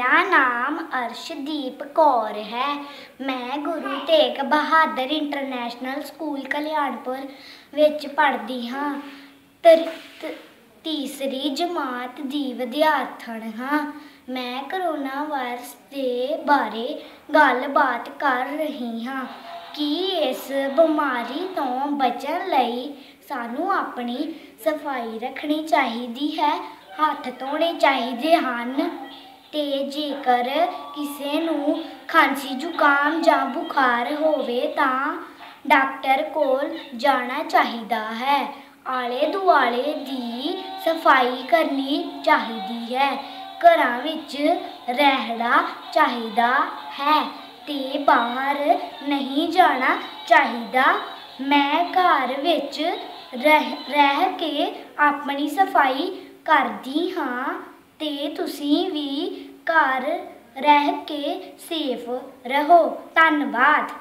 मेरा नाम अर्शदीप कौर है। मैं गुरु तेग बहादुर इंटरनेशनल स्कूल कल्याणपुर विच पढ़दी हाँ। तीसरी जमात दी विद्यार्थण हाँ। मैं करोना वायरस के बारे गलबात कर रही हाँ कि इस बीमारी तो बचन लई सानू अपनी सफाई रखनी चाहिदी है, हत्थ धोने चाहिए हैं ते जेकर किसी नूं खांसी जुकाम जां बुखार होवे तां डॉक्टर कोल जाना चाहिदा है। आले दुआले दी सफाई करनी चाहिदी है, घरां विच रहना चाहिदा है ते बाहर नहीं जाना चाहिदा। मैं घर विच रह के अपनी सफाई करदी हाँ ते तुसीं भी घर रह के सेफ रहो। धन्नवाद।